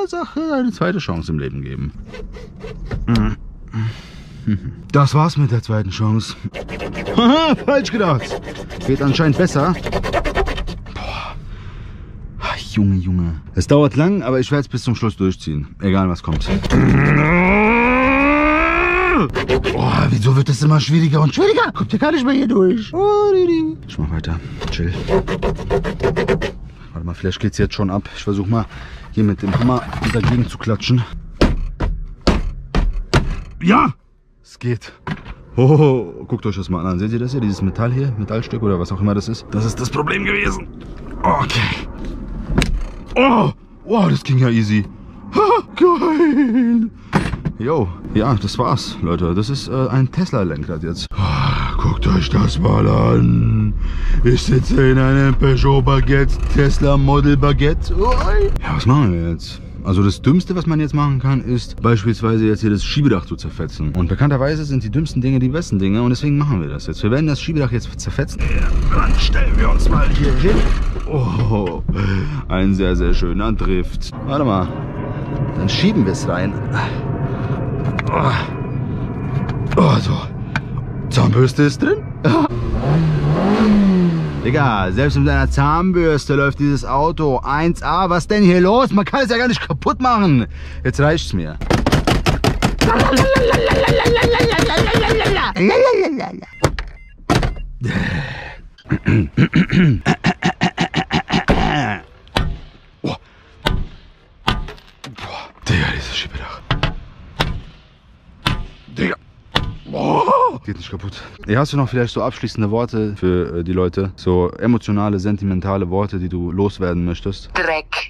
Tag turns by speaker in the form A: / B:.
A: der Sache eine zweite Chance im Leben geben. Das war's mit der zweiten Chance. Haha, falsch gedacht. Geht anscheinend besser. Boah. Ach, Junge. Es dauert lang, aber ich werde es bis zum Schluss durchziehen. Egal was kommt. Boah, wieso wird das immer schwieriger und schwieriger? Kommt ja gar nicht mehr hier durch. Ich mach weiter. Chill. Warte mal, vielleicht geht's jetzt schon ab. Ich versuche mal hier mit dem Hammer dagegen zu klatschen. Ja! Es geht. Oh, guckt euch das mal an. Seht ihr das hier? Dieses Metall hier? Metallstück oder was auch immer das ist? Das ist das Problem gewesen. Okay. Oh, das ging ja easy. Ha, geil. Jo, ja, das war's, Leute. Das ist ein Tesla-Lenkrad jetzt. Oh, guckt euch das mal an. Ich sitze in einem Peugeot Baguette, Tesla Model Baguette. Ja, was machen wir jetzt? Also das Dümmste, was man jetzt machen kann, ist beispielsweise jetzt hier das Schiebedach zu zerfetzen. Und bekannterweise sind die dümmsten Dinge die besten Dinge und deswegen machen wir das jetzt. Wir werden das Schiebedach jetzt zerfetzen. Ja, dann stellen wir uns mal hier hin. Oh, ein sehr, sehr schöner Drift. Warte mal, dann schieben wir es rein. Oh, so. Zahnbürste ist drin. Digga, selbst mit einer Zahnbürste läuft dieses Auto 1A. Was denn hier los? Man kann es ja gar nicht kaputt machen. Jetzt reicht's mir. Oh. Digga, dieses Schiebedach. Digga. Oh. Geht nicht kaputt. Ja, hast du noch vielleicht so abschließende Worte für die Leute? So emotionale, sentimentale Worte, die du loswerden möchtest?
B: Dreck.